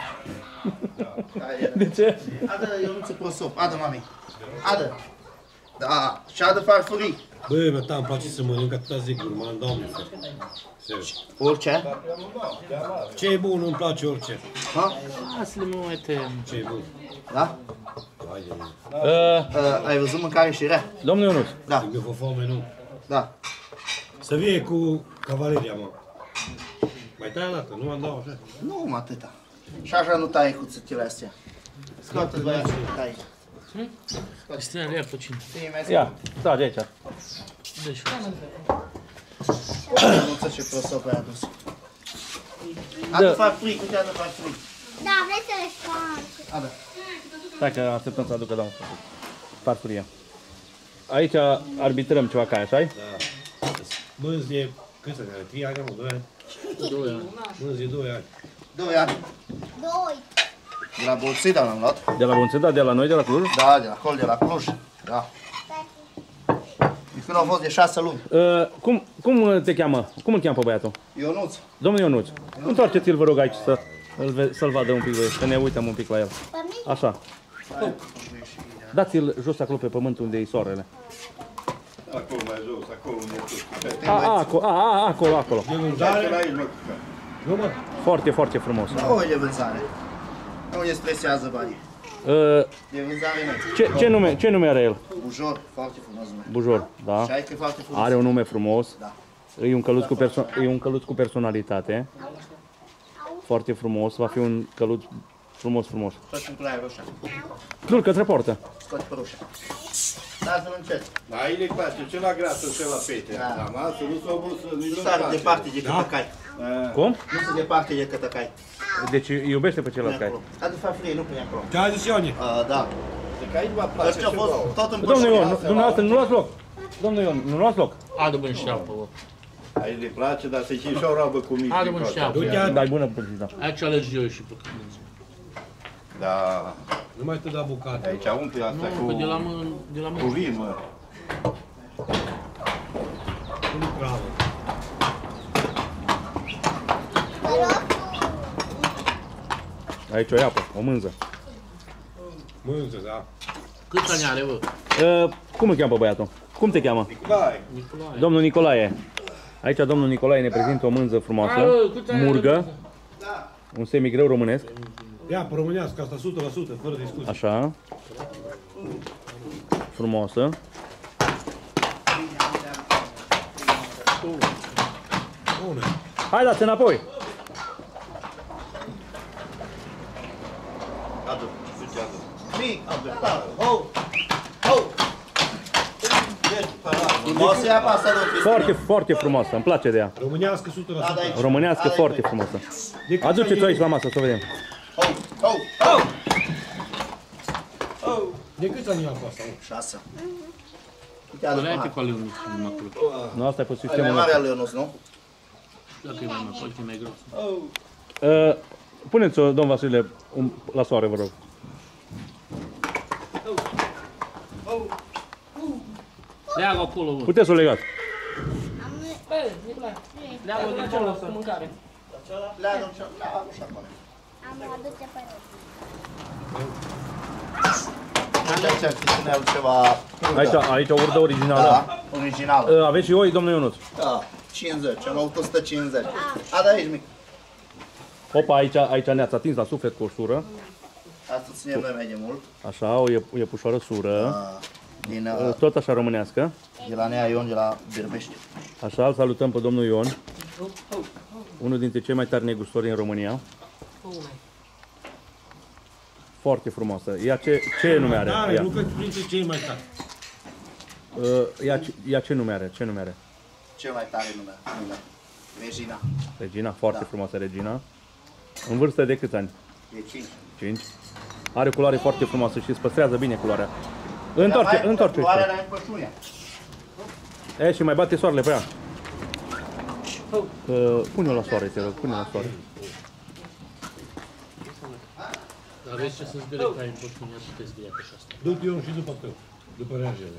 De ce? Adă, eu nu ți prosop. Adă, mami. Adă. Da, cea de farfurii. Băi, mă, ta, îmi place să mănânc atâta zic, urmă, doamne, Sergiu. Orice? Ce e bun, îmi place orice. Ha? Lasă-le, mă, uite. Ce e bun. Da? Hai de mine. Uh, Uh, ai văzut mâncare și rea? domnul Ionuț, Da, Când mi-a fă foame, nu. da. Să vie cu cavaleria, mă. Mai tai o dată, nu am dau așa. Nu, mă, atâta. Și așa nu taie cuțitele astea. Scoate-ți băiatul, taie. Cristina, le ia puțin. ia, trage aici. Deci, Nu ți ce prosop ai adus. Adu farfurii, uite, adu farfurii. Da, vrei să le fac? Adă. Stai că așteptăm să aducă domnul farfuria. Aici arbitrăm ceva ca așa, ai? Da. Mânzi e, câți ani are? trei ani, mă, doi ani? doi ani. Mânzi e doi ani. Doi ani. Doi. De la Bolțida l-am luat. De la Bonțeda, de la noi, de la Cluj? Da, de la acolo, de la Cluj. Da. De când au fost de șase luni. Uh, cum, cum te cheamă? Cum îl cheamă pe băiatul? Ionuț. Domnul Ionuț, întoarceți-l, vă rog, aici să, îl, să-l vadă un pic, să ne uităm un pic la el. Așa. Dați-l jos acolo pe pământ unde e soarele. Acolo mai jos, acolo unde e sus. A, a, acolo, a, a, acolo, acolo. E Dați-l vânzare? aici, mă. Nu, mă. Foarte, foarte frumos. Da, o de vânzare. Nu ne stresează banii. Uh, De vânzare nu. ce, ce, nume, ce nume are el? Bujor, foarte frumos nume. Bujor, da. Și ai că e foarte frumos. Are un nume frumos. Da. E un căluț cu, perso- e un căluț cu personalitate. Foarte frumos, va fi un căluț frumos, frumos. Tot în culoare roșia. Du-l către poartă. Scoate pe roșia. Dați-l încet. Da, aici îi place, ce la grasă, ce la pete. Da. Da, mă, să nu s-o obosă, nici Nu nu sar place. departe de cătăcai. Cum? Nu se departe de cătăcai. Deci iubește pe celălalt cai. Adu farfurie, nu pune acolo. Ce ai zis, Ione? Uh, da. Că aici vă place Ăștia au și fost vouă. tot în Domnul Ion, nu- pășuria. dumneavoastră nu luați loc. Domnul Ion, nu luați loc. Adu bun șteapă, bă. Aici le place, dar să-i și o robă cu mici. Adu bun din șteapă. Du-te, Dai bună publicitate. Aici alergi eu și pe când. Da, nu mai te da bucate. aici umple asta Nu, cu, că de la mână, de la cu mână. vin, mă. Nu lucravă. Aici o iapă, o mânză. Mânză, da. Câți ani are, bă? Uh, cum îl cheamă pe băiatul? Cum te cheamă? Vai, Nicolae. Domnul Nicolae. Aici domnul Nicolae ne prezintă o mânză frumoasă, Hai, bă, câți ani are murgă, mânză? un semigreu românesc, Ia, pe românească, asta o sută la sută, fără discuție. așa, frumoasă. Bună. Hai, dați înapoi! Adu. Mic, adu. Ho! Ho! O să ia pe asta de Cristina. Foarte, foarte frumoasă, îmi place de ea. Românească o sută la Da, da, sută. aici. Românească Are foarte aici. frumoasă. De câți Aduceți-o ani aici la masă să o vedem. Ho! Ho! Ho! De câți ani am pe asta, mă? Șase. Uite, adu Ăla pe e cu ale unui film acolo. Nu, asta e pe Ai mai sistemul mare nostru. al lui Ionuț, nu? Dacă e mai mare, poate e mai gros. Uh, Puneți-o, domn Vasile, un- la soare, vă rog. Leagă acolo, bă. Puteți să o legați. Leagă din acolo cu mâncare. Le-adu și le-adu și acolo. Am adus pe Aici ar fi să ceva... Aici, aici o urdă originală. Da, original. Uh, aveți și oi, domnul Ionuț. Da, cincizeci, am avut o sută cincizeci. A, da, aici, mic. Opa, aici, aici ne-ați atins la suflet cu o sură. Asta ținem noi mai de mult. Așa, o iep- iepușoară sură. Da, din, Uh, uh, Tot așa românească. de la Nea Ion, de la Birbești. Așa, îl salutăm pe domnul Ion. Unul dintre cei mai tari negustori în România. Foarte frumoasă. Ea ce, ce nume are? Tare, Ea, nu că printre cei mai tari. uh, ea, ce- ea ce nume are? Ce nume are? Cel mai tare nume. nume. Regina. Regina, foarte Da. frumoasă Regina. În vârstă de câți ani? E cinci. cinci. Are culoare foarte frumoasă și îți păstrează bine culoarea. Întoarce, întoarce. Culoarea la pășuria. E, și mai bate soarele pe ea. Uh, pune-o la soare, te rog, pune-o la soare. Aveți ce să zbire ca în porțiunea, puteți zbire pe asta. Du-te Ion și după tău. După regele.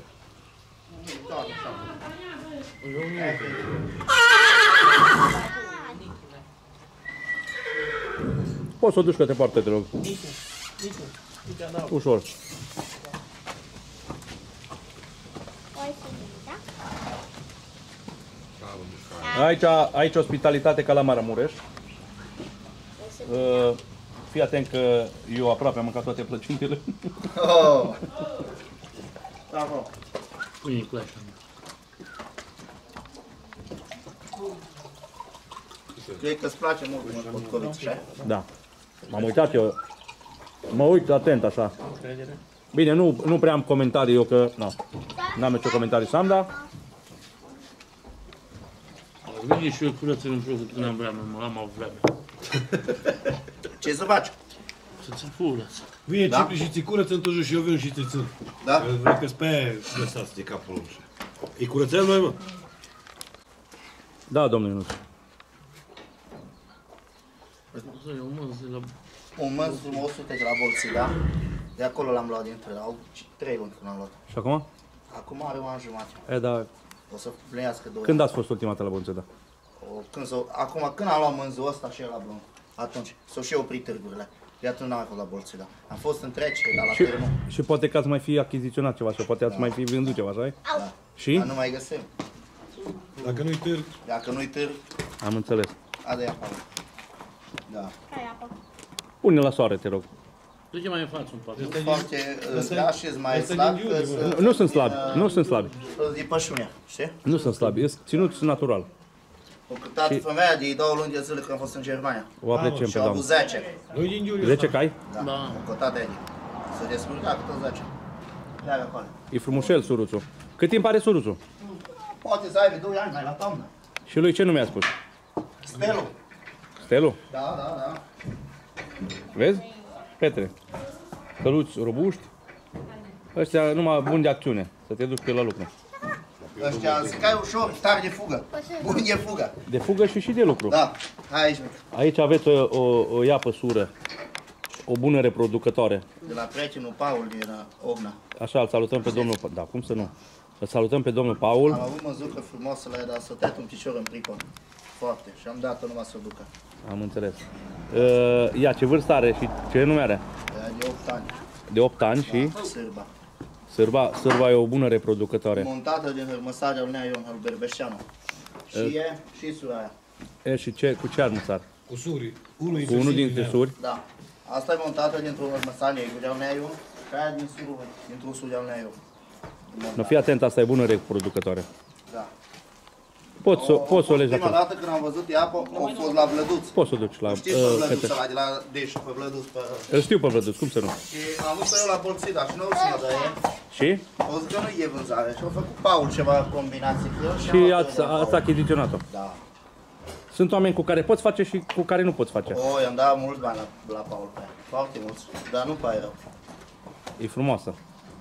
Poți să o duci către poartă, te rog. Ușor. Hai să vedem, da? Aici, aici ospitalitate ca la Maramureș. Uh, fii atent că eu aproape am mâncat toate plăcintele. Oh. Da, bro. Pune-i cu așa. Cred că îți place mult mă potcoviți, așa? Da. M-am uitat eu. Mă uit atent așa. Bine, nu, nu prea am comentarii eu că... Nu. N-am nicio comentarii să am, dar... Vine și eu curățel în plăcut când am vrea, mă am o vreme. Ce să faci? Să-ți curăț. Vine Da? Cipri și ți curăță întâi și eu vin și ți țin. Da? Vrei că-s pe aia lăsați de capul lung. E curățel noi, mă? Da, domnul Ionuț. Eu mă zi la... Un mânz frumos, uite, de la Bolții, da? De acolo l-am luat dintre, au trei luni când l-am luat. Și acum? Acum are un an jumate. E, da. O să plinească două. Când ați fost ultima dată la Bonțe, da? O, când s-o, acum, când am luat mânzul ăsta și el la Blon, atunci, s-au și oprit târgurile. De atunci n-am mai fost la Bolții, da. Am fost în trecere, dar la Și, târg nu. și poate că ați mai fi achiziționat ceva sau poate ați mai fi vândut ceva, așa? Da. Și? Dar nu mai găsim. Dacă nu-i târg, Dacă nu-i târg, Am înțeles. adă ia acolo. Da. Hai apă. Pune la soare, te rog. Du-te mai în față un pat. Sunt foarte ăsta- grași, sunt mai ăsta slab, din că iulie, sunt... Nu, nu sunt slabi, din, nu sunt slabi. uh, Din pășunea, știi? Nu sunt slabi, sunt ținuți natural. O cântat Și- femeia de două luni de zile când am fost în Germania. O apreciem Și pe au avut doamnă. zece. nu-i din iulie. zece cai? Da, Da. o cotat de Edi. Să descurca cu tot zece. Ia acolo. E frumușel suruțul. Cât timp are suruțul? Poate să aibă doi ani mai la toamnă. Și lui ce nume a spus? Stelu. Stelu? Da, da, da. Vezi? Petre. Căluți robuști. Ăștia numai buni de acțiune. Să te duci pe la lucru. Ăștia zic că ai ușor, tare de fugă. Bun de fugă. De fugă și și de lucru. Da, hai aici, mic. Aici aveți o, o, o iapă sură. O bună reproducătoare. De la prietenul Paul din uh, Ogna. Așa, îl salutăm pe domnul... Da, cum să nu? Îl salutăm pe domnul Paul. Am avut măzucă frumoasă la ea, dar s-a tăiat un picior în pricol. Foarte. Și am dat-o numai să o ducă. Am înțeles. Uh, ia, ce vârstă are și ce nume are? Ea de opt ani. De opt ani și Sârba. sârba, sârba e o bună reproducătoare. Montată din hărmăsarea lui Nea Ion, al Berbeșeanu. Și e, și sura aia. E, și ce, cu ce armăsar? Cu surii. Unul Cu unul dintre suri. Da. Asta e montată dintr-o hărmăsanie de al Nea Ion, și aia din surul, dintr-un sur de al Nea Ion. Nu, fii atent, asta e bună reproducătoare. Da. Poți să, poți să o legi Prima acolo. dată când am văzut ea, a fost la Vlăduț. Poți să o duci la... Știți pe Uh, Vlăduț către- ăla de la Deș, pe Vlăduț, pe... Îl știu pe Vlăduț, cum să nu? Și am văzut eu la Bolțida și nu-l țină de el. Și? Au zis că nu e vânzare și au făcut Paul ceva combinații cu el și, Și am luat ați, de la Paul. ați achiziționat-o. Da. Sunt oameni cu care poți face și cu care nu poți face. O, i-am dat mulți bani la, la Paul pe ea. Foarte mulți. Dar nu pare rău. E frumoasă.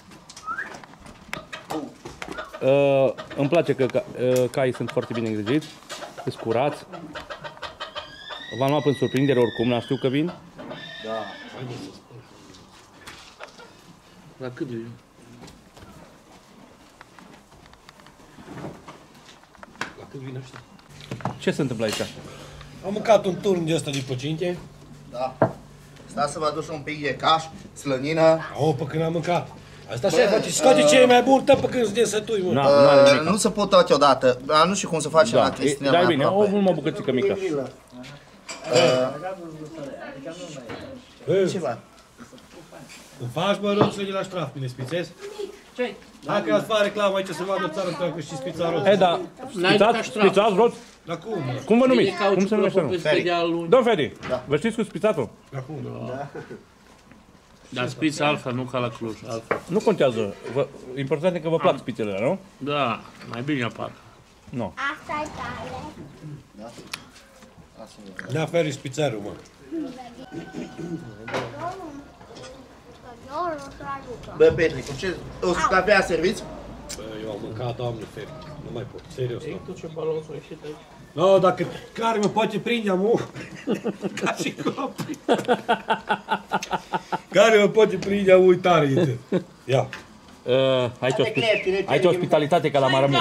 Uh, îmi place că ca, uh, caii sunt foarte bine îngrijiți, sunt curați. V-am luat în surprindere oricum, n-am știut că vin. Da. La cât de La cât vine ăștia? Ce se întâmplă aici? Am mâncat un turn de ăsta de păcinte. Da. Stai să vă aduci un pic de caș, slănină. O, pe când am mâncat. Asta se face, scoate ce e mai bun, tă pe când suntem sătui, mă. Na, n-are Uh, nimic. nu se pot toate odată, dar nu știu cum să facem Da, la e, Cristina dar e mai bine, o aproape. numai o bucățică mică. Bă, Ce faci? îmi faci, bă, roțile de la ștraf, bine spițezi? Ce? Dacă ați fac reclamă aici să vadă țară întreagă și spița roț. E, da, spițați, spițați, roți? Dar cum, mă? Cum vă numiți? Cum se numește? nu? Domn Fedi, vă știți cu spițatul? Dar cum, mă? Dar spița altfel, nu ca la Cluj, altfel. Nu contează, vă, important e că vă plac spițele, nu? Da, mai bine apacă. Nu. Asta e tale. Ne-a ferit spițarul, mă. Eu nu să ajută. Bă, Petricu, ce? O să cafea serviți? Bă, eu am mâncat, Doamne ferit. Nu mai pot, serios. Ei, tu ce balonsul ieșit aici? No, dacă care mă poate prinde, amu. Ca și copii. Care mă poate prinde, amu, uitare, uite. Ia. Uh, aici, ospi- aici ospitalitate ca la Maramureș.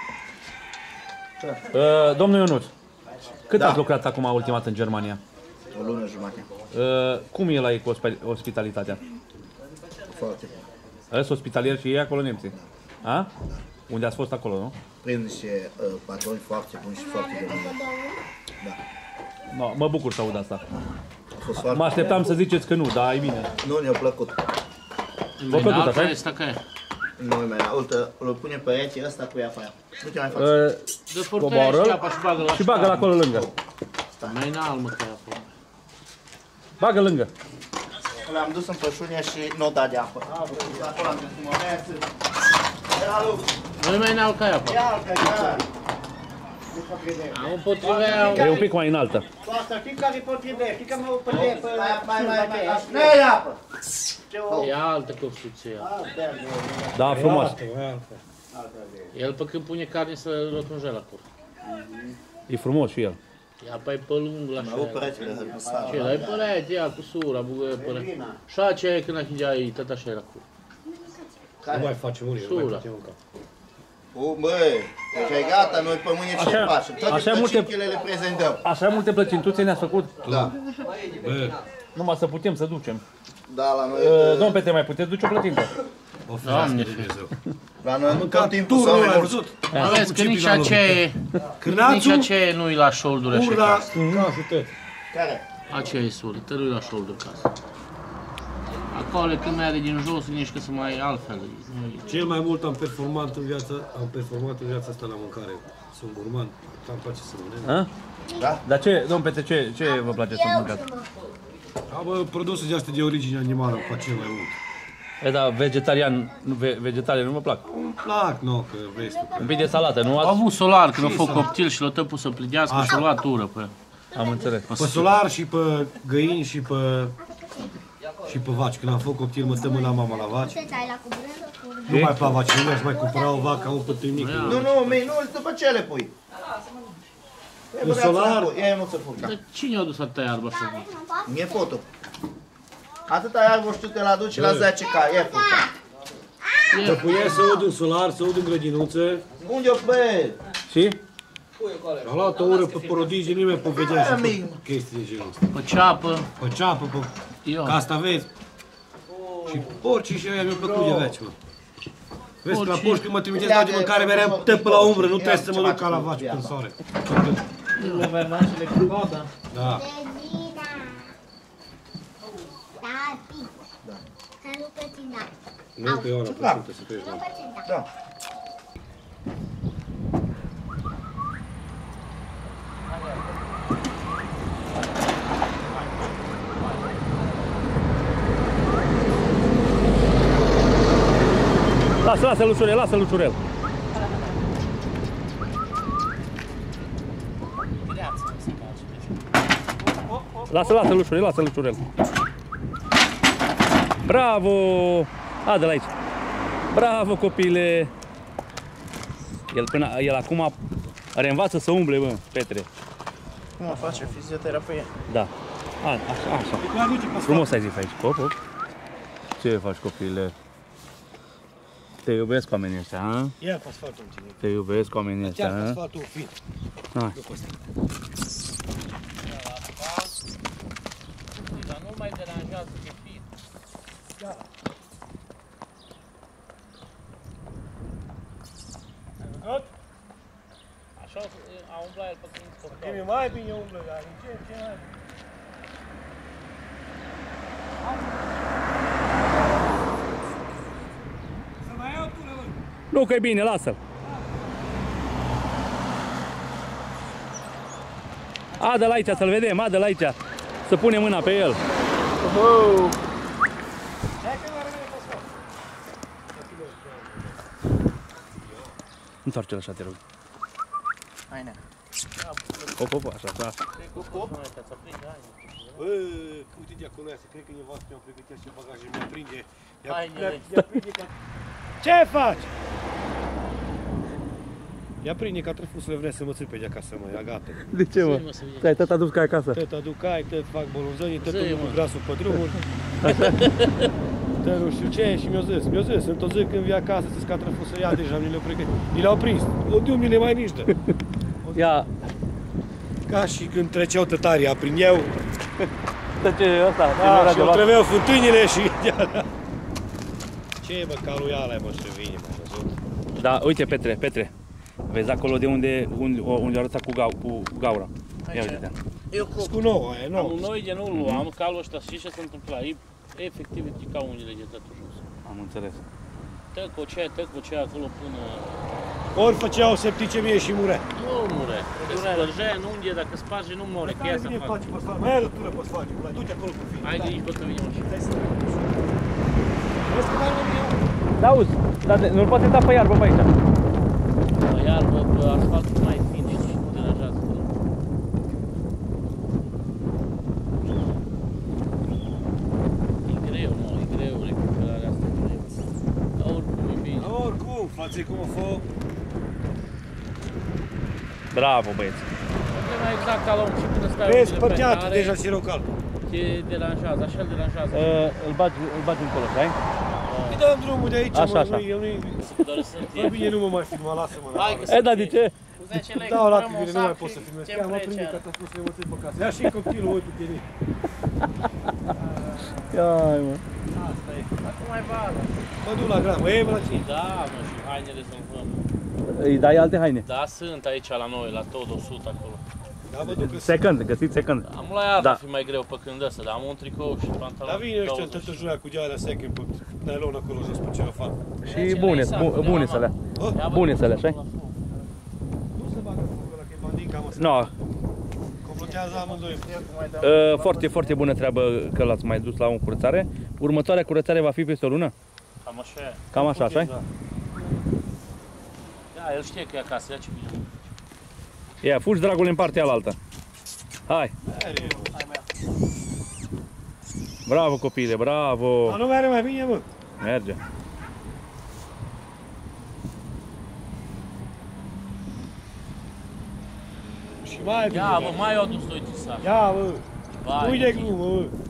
Uh, domnul Ionuț, cât Da. ați lucrat acum ultima dată în Germania? O lună jumate. Uh, cum e la ei cu ospi- ospitalitatea? Foarte. Sunt ospitalieri și ei acolo nemții? A? Unde ați fost acolo, nu? Prin niște uh, patroni foarte buni și foarte de buni. Da. No, mă bucur să aud asta. A fost foarte Mă așteptam să ziceți că nu, dar e bine. Nu, ne-a plăcut. V-a plăcut, așa? Asta că e. Nu mai uite, îl pune pereții ăsta cu ea pe aia. Nu te mai faci. Uh, Depărtește Coboară apa și bagă la și bagă-l acolo lângă. Mai înalt, mă, că e acolo. Bagă lângă. L-am dus în pășunia și nu da de apă. Acolo am găsit momentul. Ia, Luc! Nu e mai înalt ca e apa. Ia, că ia! Am împotriveau. E un pic mai înaltă. Cu asta știi care potrivește, știi că mă pădea pe... Mai, mai, mai, nu e apă! E altă construcție. Da, frumos. El pe când pune carne să rotunjea la cur. E frumos și el. Ia pe pe lung la Mă rup peretele hărmăsare. Ce, dai părete, ia cu sura, bugă părete. Și aceea e când achidea tot așa e la cur. Nu mai facem unii, nu mai Sura. facem încă. O, băi, deci e gata, noi pe mâine ce Așa- facem? Toate așa multe- plăcinchele le prezentăm. Așa multe plăcintuțe ne-ați făcut. Da. Bă, Numai să putem să ducem. Da, la noi... Uh, Domn Petre, mai puteți duce o plăcintă? o ferească de Dumnezeu. La noi tot Ca timpul turul s-au ăla, ai mulți. văzut? Vezi că nici aceea, nici Cârnațul, aceea nu-i la șoldură și urla, casă. casul tot. Care? Aceea e sură, tărui la șoldură casă. Acolo când merge din jos, nici că să mai altfel. Cel mai mult am performat în viața, am performat în viața asta la mâncare. Sunt gurman, îmi place să mănânc. A? Da? Dar ce, domn Petre, ce, ce vă place să mâncați? Am bă, produse de astea de origine animală, îmi place cel mai mult. E, da, vegetarian, nu, ve, vegetarian nu mă plac. Îmi plac, nu, că vezi tu. Un pic de salată, nu Au ați? avut solar când a făcut coptil și l-a tăput să plidească și a luat ură pe el. Am înțeles. Pe solar și pe găini și pe și pe vaci. Când am făcut copil, mă tămâna la mama la vaci. Ce dai la cubră? Nu mai pe vaci, nu mi-aș mai cumpăra o vacă, un pătâi mic. Nu, nu, mei, nu, după ce le pui? În solar, Ia nu se furca. Dar cine a dus atâta iarbă așa? E fotul. Atâta iarbă știu te-l aduci la zece ca, e furca. te puneai să ud în solar, să ud în grădinuță. Unde o bă? Și? Am luat o oră pe prodigii, nimeni povedea și Amic. pe chestii de genul ăsta. Pe ceapă, Pe ceapă, pe eu. castaveți. Și porcii și ăia mi-au plăcut de veci, mă. Vezi că la porci când mă trimiteți la de mâncare mereu tăpă la umbră, nu trebuie să mă duc ca la vaci în soare. Guvernașele cu coda. Da. Regina. Tati. Da. Să nu plătina. Nu că eu la plăcută să treci, Nu mă. plătina. Da. Lasă, lasă, Luciurel, lasă, Luciurel. Lasă, lasă, Luciurel, lasă, Luciurel. Bravo! A, de la aici. Bravo, copile! El, până, el acum reînvață să umble, bă, Petre. Cum face fizioterapie? Da. A, așa, așa. Frumos ai zis aici. Hop, hop. Ce faci, copile? Te iubesc oamenii ăștia, ha? Ia cu asfaltul în tine. Te iubesc oamenii ăștia, Ia cu ha? asfaltul fin. Hai. Dar nu mai deranjează de fin. Așa a umblat el pe când sportau. E mai bine umblă, dar în ce, ce mai bine. Să mai iau tu, rău. Nu că e bine, lasă-l. A, de la aici, să-l vedem, a, de la aici. Să punem mâna pe el. Uhu. Întoarce-l așa, te rog. Haine. Hop, hop, așa, așa. Bă, uite diaconul ăsta, cred că nevastă mi-a pregătit așa bagaje, mi-a prinde. Ia, Hainele. ia, ia prinde ca... Ce faci? Ia prinde ca trăfusule, vrea să mă țipe de acasă, mă, ia gata. De ce, mă? Stai, tata dus ca acasă. Tot aduc ai, tot fac bolonzănii, tot Zi, îmi mă. cu grasul pe drumuri. Tot nu știu ce și mi-a zis, mi-a zis, într-o zi când vii acasă, să scatră trăfusă, ia deja, mi le-au pregătit. Mi le-au prins, o de mi le mai nici dă. Ia, Ca și când treceau tătarii, aprindeau, stă ce ăsta, ce da, era și de o luat. trăveau fântânile și... Ce bă, caluiala mă, ce vine, mă, văzut? Da, uite, Petre, Petre. Vezi acolo de unde, unde, unde arăța cu, gau, cu gaura. Ia uite-te. Cu nouă, e nouă. Am noi de nu luam calul ăsta, știi ce se întâmpla? E efectiv e ca unghiile de tătul jos. Am înțeles. Tăcocea, tăcocea acolo până... Ori făceau septicemie și murea. Nu mure, că spărgea în unghie, dacă sparge nu more, că ea să Bine facă. face pe sfat, mai alătură pe sfat, du-te acolo cu fii. Hai gândi pe că vine mașina. Vezi că mai nu vine? Da, auzi, dar de- nu-l poate da pe iarbă pe aici. La iarbă, pe asfalt mai fin, știi, nu deranjează. E greu, mă, e greu recuperarea asta, e greu. Dar oricum e bine. Oricum, față cum a fost. Bravo, băieți. Problema exact ca la un și până stai Vezi, unghiile pe păteat, care deja sirocal. te deranjează, așa îl deranjează. Uh, îl bagi, îl bagi încolo, știi? Îi dăm drumul de aici, Așa, mă, așa. nu-i, eu nu-i... Doar sunt Mai bine nu mă mai filma, lasă-mă la Hai că E, dar de ce? Cu zece lei Dau la cumpărăm un tine, nu mai sac pot și să filmez. ce Chiar m-a vrei primit ce că are. a spus să le mățui pe casă. Ia și copilul, uite cu tine. Ai, mă. Asta e. Acum mai vară. Mă duc la gramă, e la tine. Da, mă, și hainele rezolvăm. Îi dai alte haine. Da, sunt aici la noi, la tot o sută acolo. Da, mă duc că Second, găsiți second. Am la ea Da. va fi mai greu pe când ăsta, dar am un tricou și pantalon. Dar vine ăștia în douăzeci. tătăjuia cu geara second pe nylon acolo jos pe celofan. Și bune, bu- bune să le. Ia, bă, Bune să le, pune știi? la foc. Nu se bagă focul ăla, că e bandinca, mă. No, Complotează amândoi. uh, foarte, foarte bună treabă că l-ați mai dus la o curățare. Următoarea curățare va fi peste o lună? Cam așa e. Cam așa, așa? Da. Da, el știe că e acasă, ia ce bine. Ia, fugi, dragule, în partea alaltă. Hai. Bravo, copile, bravo. Dar nu mere mai bine, mă. Merge. Și mai bine. Ia, bă, mai o dus doi tisari. Ia, bă. Vai, Nu-i de glumă, bă.